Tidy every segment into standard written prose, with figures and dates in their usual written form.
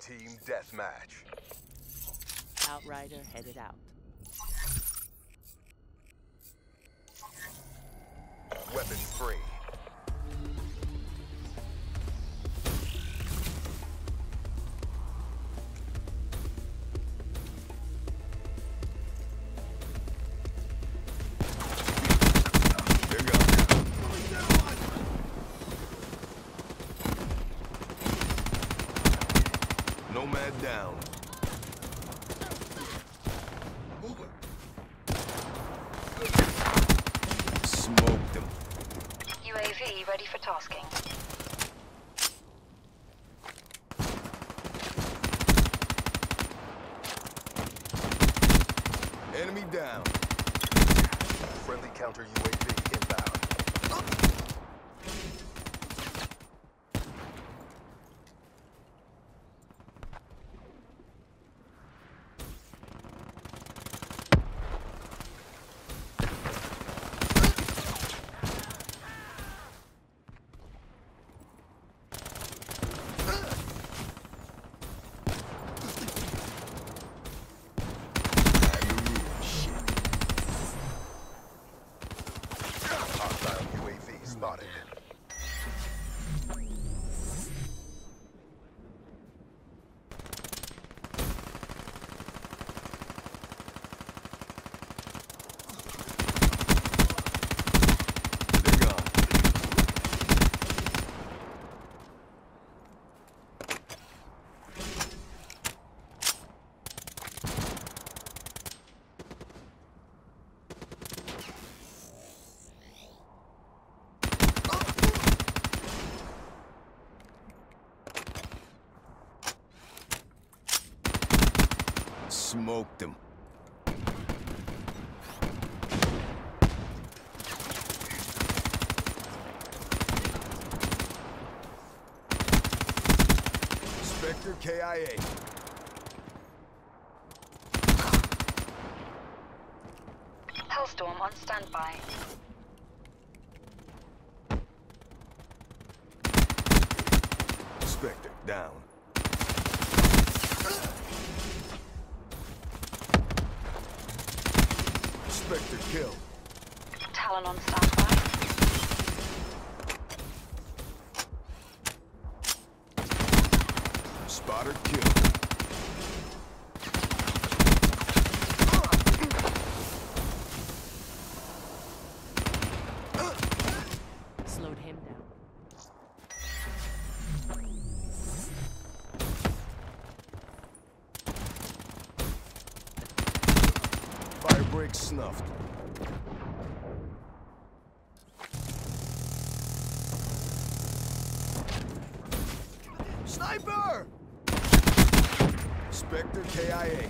Team Deathmatch. Outrider headed out. Weapons free. Nomad down. Smoked him. UAV ready for tasking. Enemy down. Friendly counter UAV inbound. Spotted. They're gone. Smoked him. Spectre KIA. Hellstorm on standby. Spectre down. Spectre kill. Talon on standby. Spotter kill. Slowed him down. Fire break snuffed. Sniper! Spectre KIA.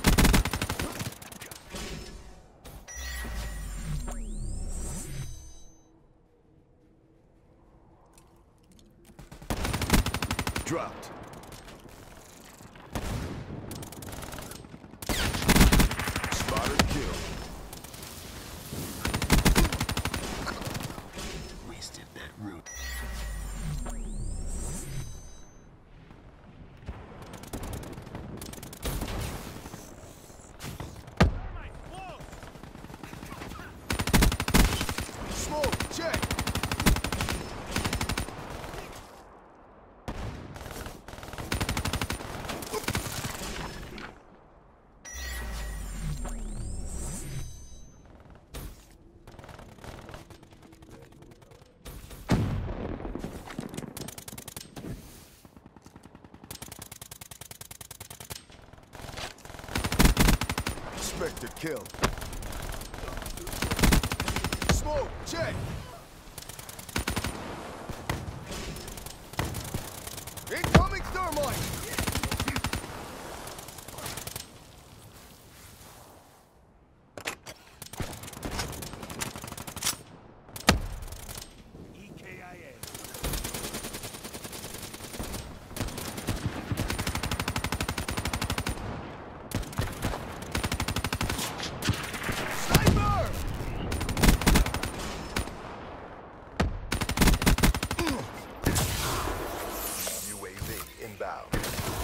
Dropped. Spotter kill. Wasted that route. Smoke, check. Spectre kill. Smoke, check. Incoming thermite. a.k.a. inbound.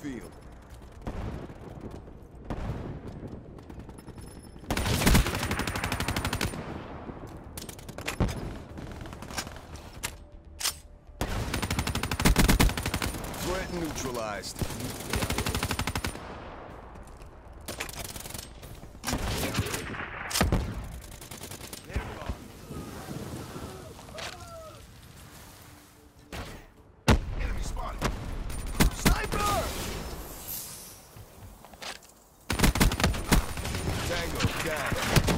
field. Threat neutralized. Enemy spotted. Sniper! Tango down.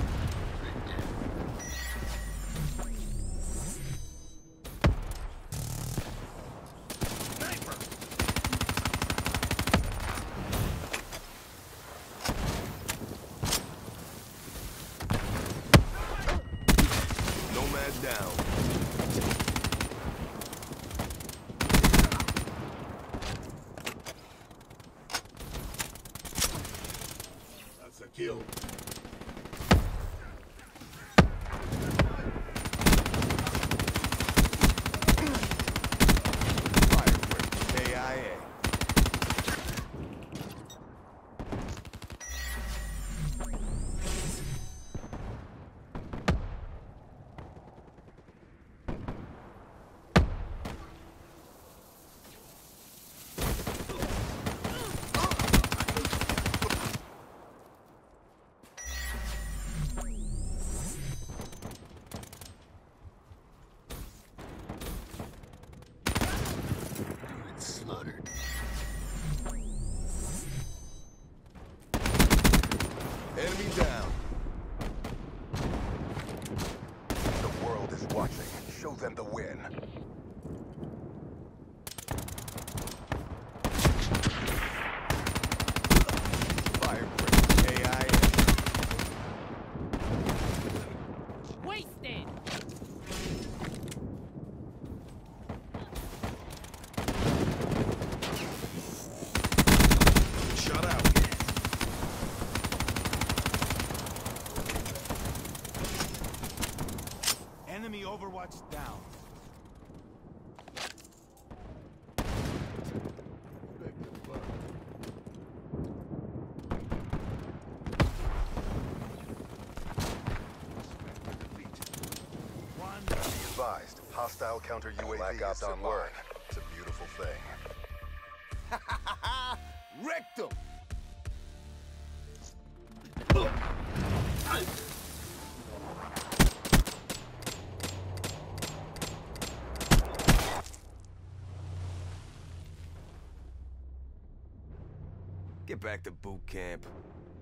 Sniper. Nomad down. That's a kill. Fire break. a.k.a. Slaughtered. Enemy down. The world is watching. Show them the win. Fire break. a.k.a. Wasted! Shut out. Enemy Overwatch down. One. Be advised, hostile counter UAV is online. It's a beautiful thing. Wrecked him. Get back to boot camp.